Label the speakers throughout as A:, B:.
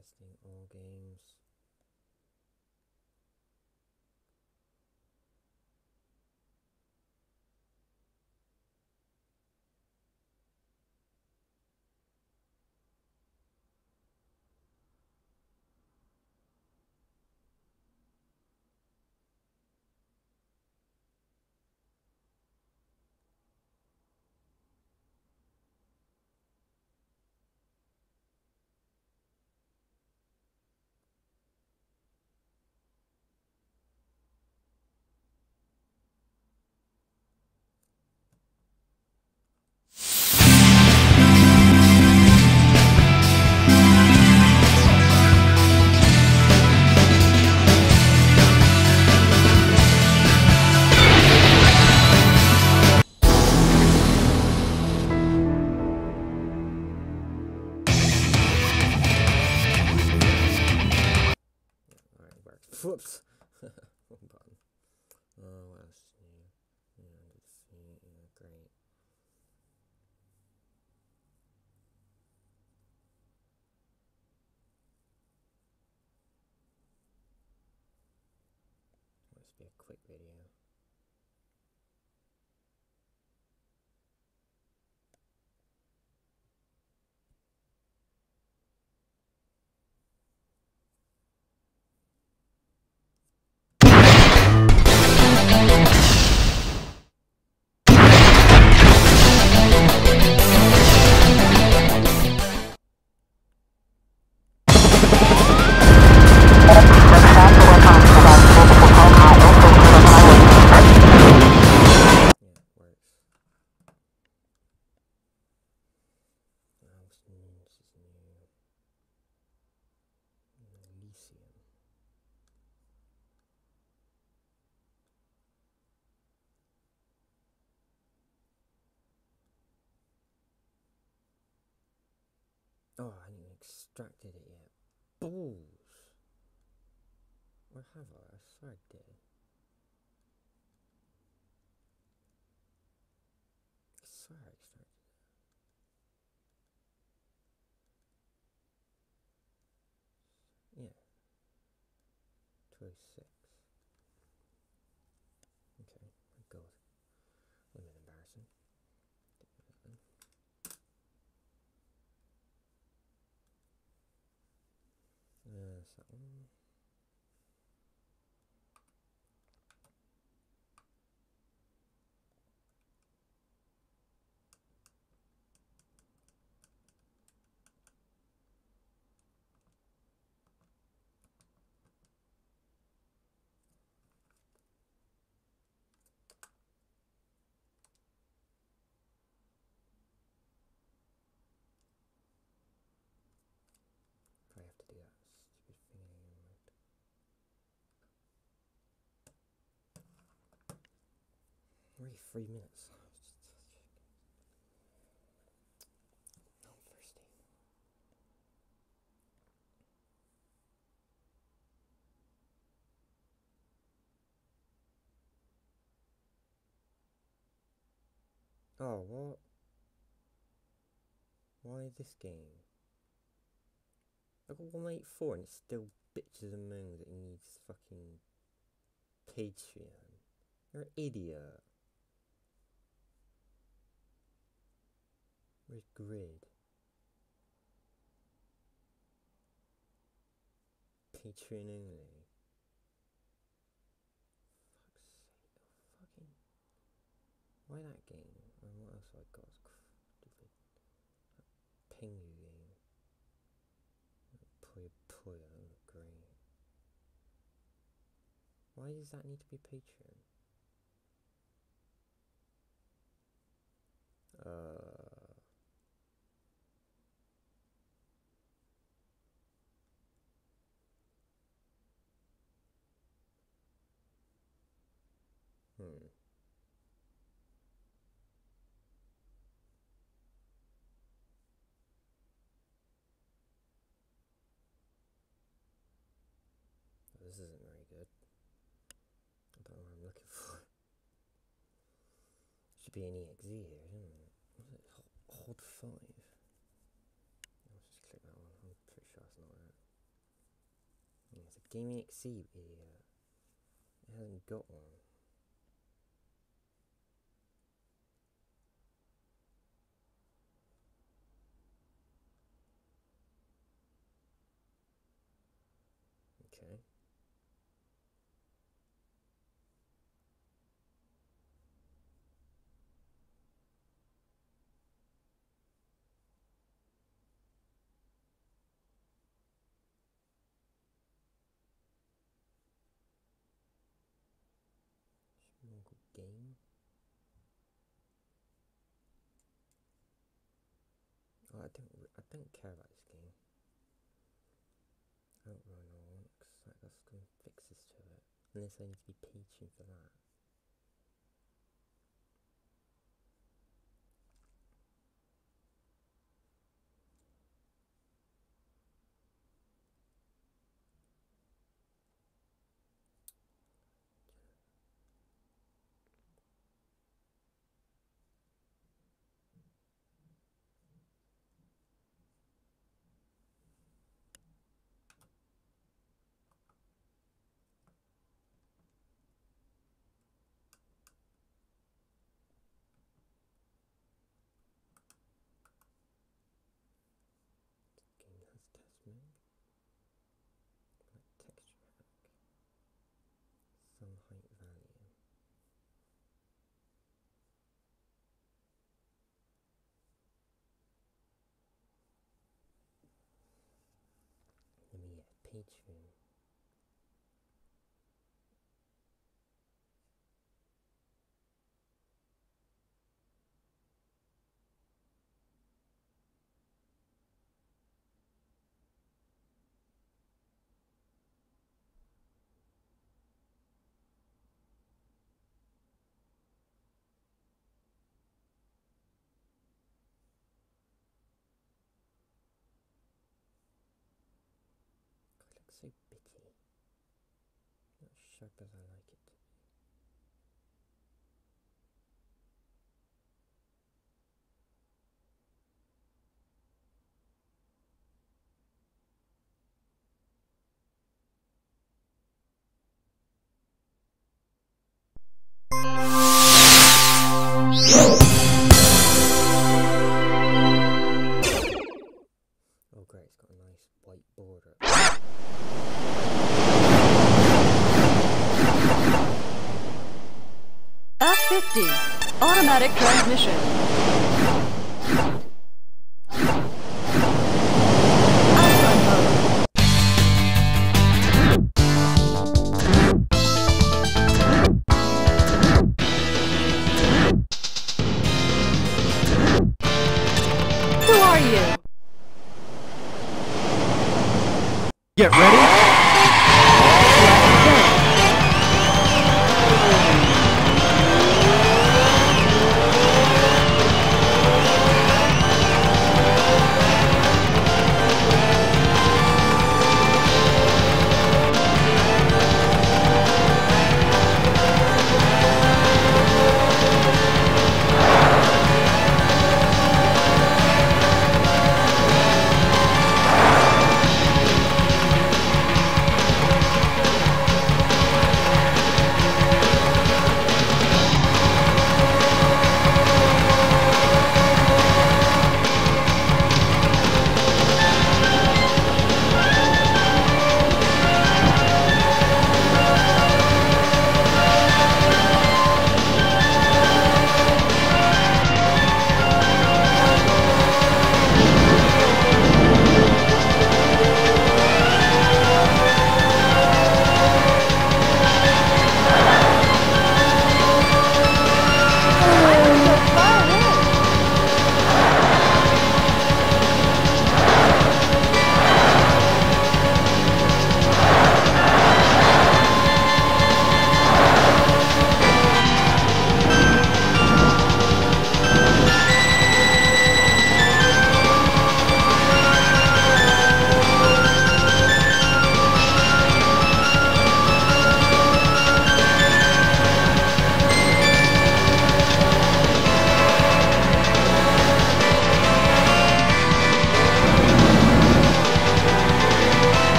A: testing all games. Whoops. Wrong button. Oh, what else is new? Yeah, great. Must be a quick video. Oh, I haven't extracted it yet. Balls! Or have I? I swear I did. I swear I extracted it. Yeah. 206. Okay, my god. A little bit embarrassing. There's that one. Probably have to do that stupid thing again. Already 3 minutes. I'm thirsty. Oh, what? Why this game? I got 184 and it still bitches and moans that it needs fucking Patreon. You're an idiot. Where's Grid? Patreon only. Fuck's sake. Fucking. Why that game? And what else have I got? Stupid. Pingu game. Puyo Puyo. Great. Why does that need to be Patreon? This isn't very good. I don't know what I'm looking for. Should be an EXE here, isn't it? What's it? Hod 5. Let's just click that one. I'm pretty sure it's not it. Gaming Exceed, idiot. It hasn't got one. Okay. Local game. Oh, I don't care about this game. Outrun or one, because like, that's some fixes to it. Unless I need to be patient for that. This game has test mode. Like texture pack. Some height value. Let me get Patreon. God, it looks so bitty. Not sharp as I like it to be. Oh great, it's got a nice white border.
B: F50, automatic transmission. Outrun mode. Who are you?
C: Get ready!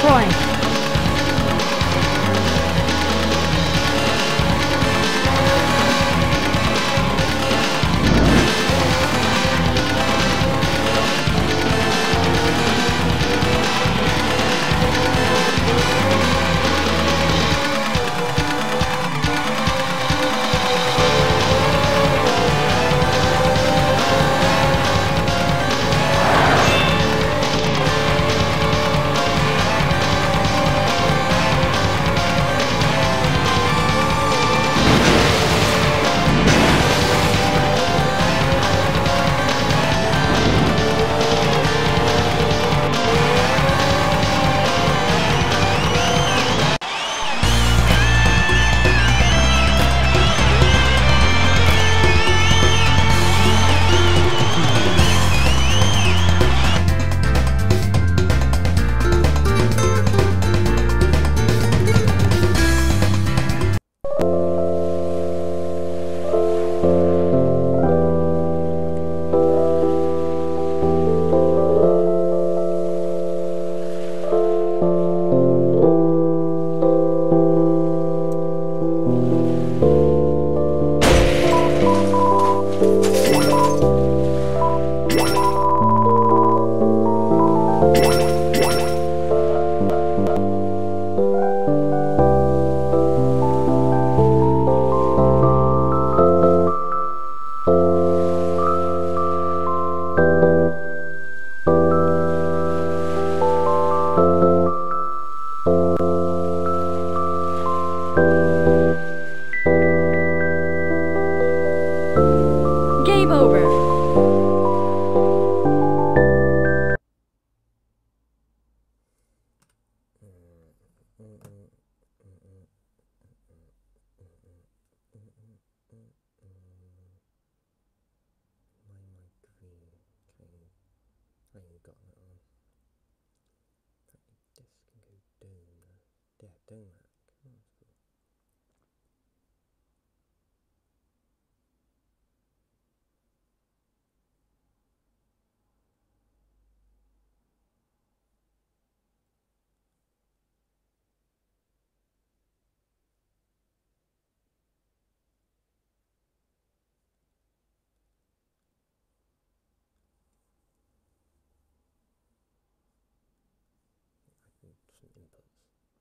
B: point. Game over.
A: I ain't got that on. This can go down there. Yeah, down that. Oh, that's cool. Some inputs.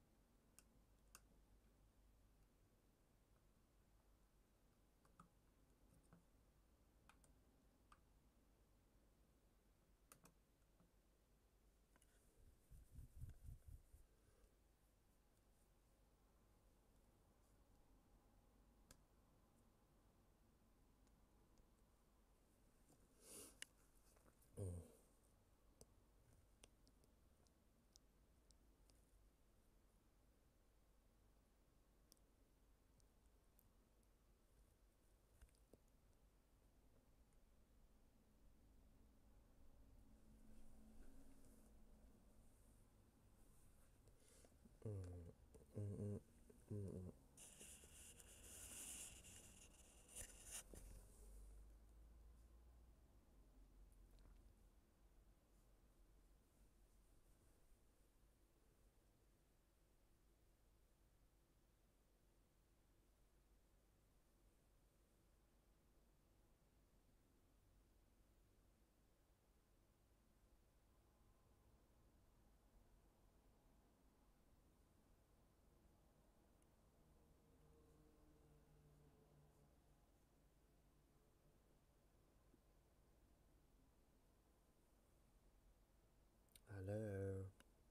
A: Hello.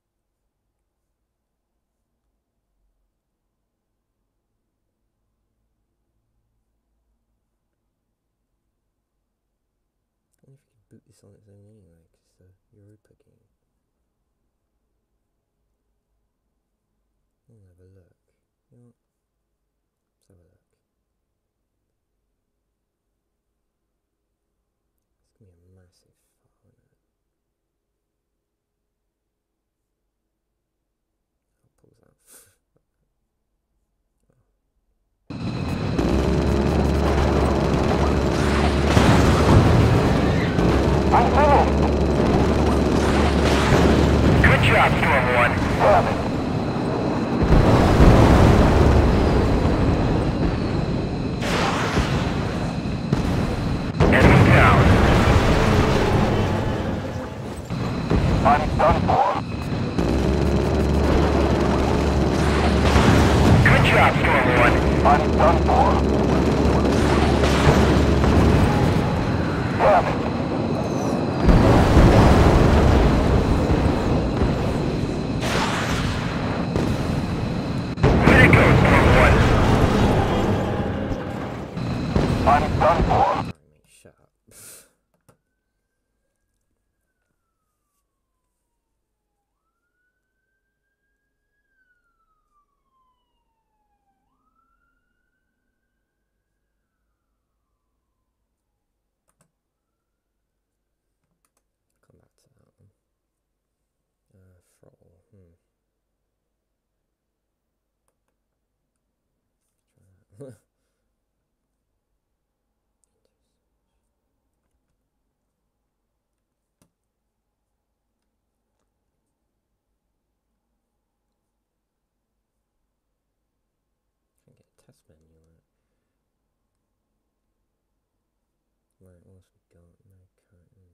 A: I wonder if you could boot this on its own anyway, because it's a Europa game. I'll have a look. You know what? Let's have a look. It's going to be a massive file, isn't it? I'll pause that.
D: Good job, Storm 1. done for. Damn it. Here it goes, Storm 1. I'm done for.
A: Alright, mate, shut up. Come back to that one. Throttle. Try that. Try and get a test menu on it. Right, what else we got? No curtain.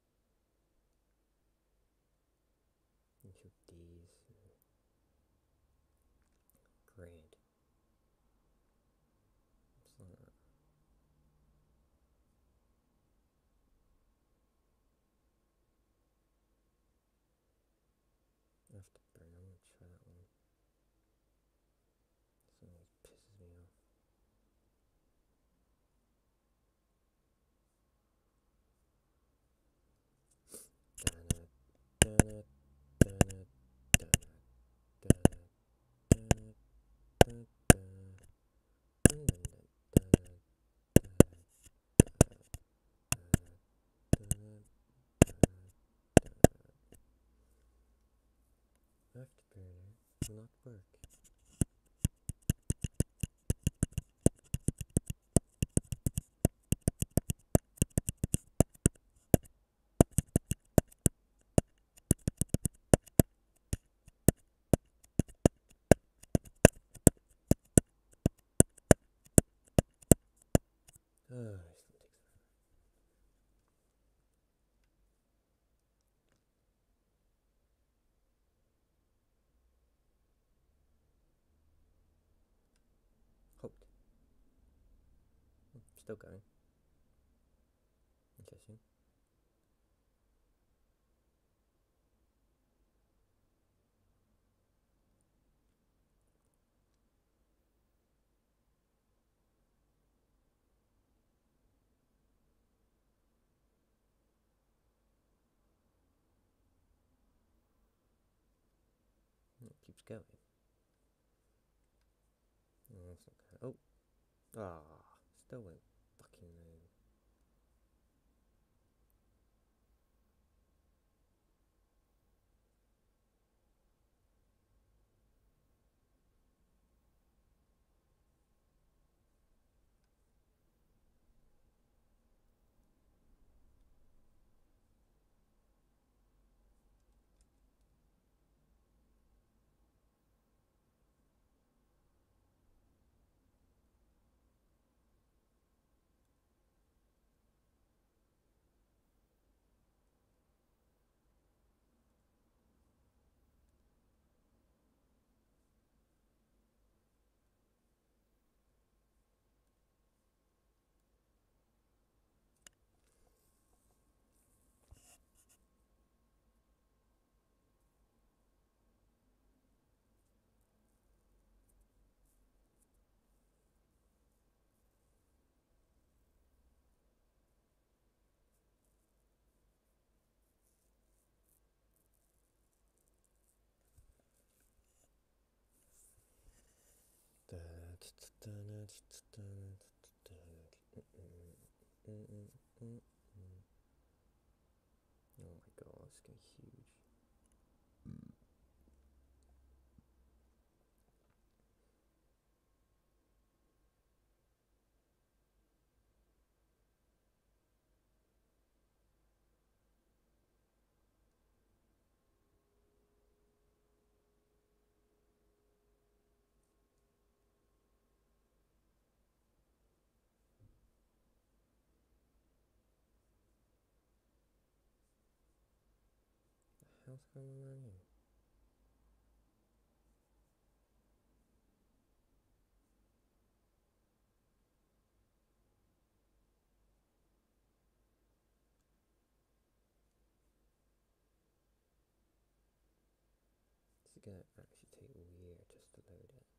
A: Into D's. Grid. What's that? Afterburn. I'm gonna try that one. This one always pisses me off. Afterburner will not work. This one takes Hoped. Still going. Interesting. It keeps going. Oh, that's not going. Oh. Ah, still won't fucking move. Oh my god, it's getting huge. The hell's going on here? gonna actually take all year just to load it.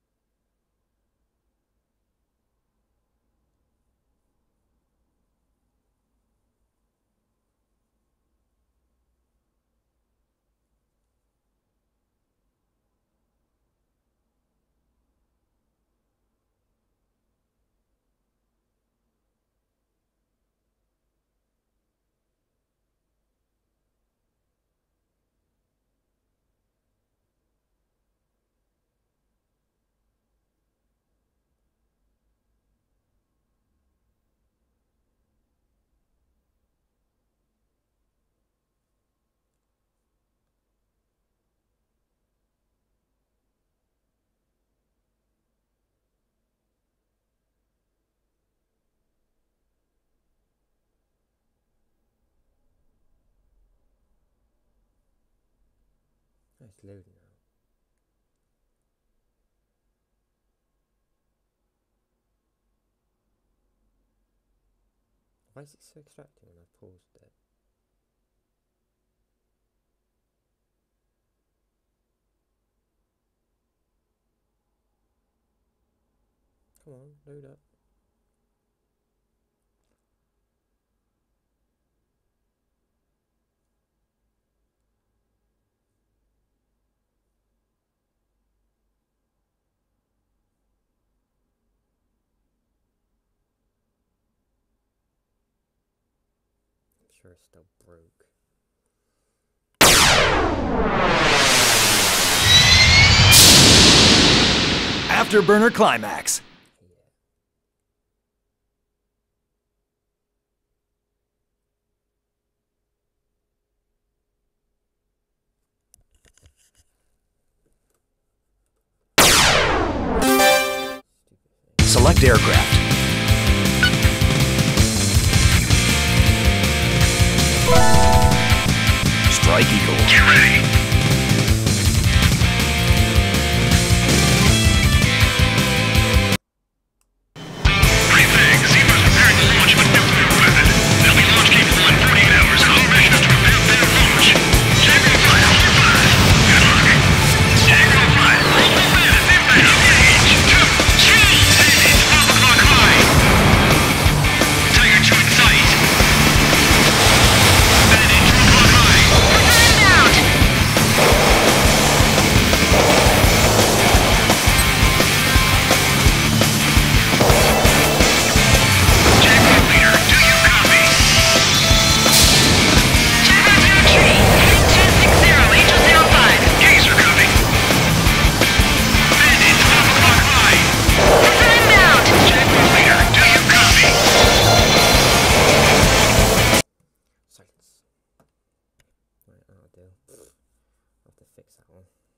A: Oh, it's loading now. Why is it so extracting when I paused it? Come on, load up. I'm sure it's still broke.
C: Afterburner climax.
A: Yeah. Stupid thing.
C: Select aircraft. Strike Eagle. Get ready.
A: Right, that'll do. I'll have to fix that one.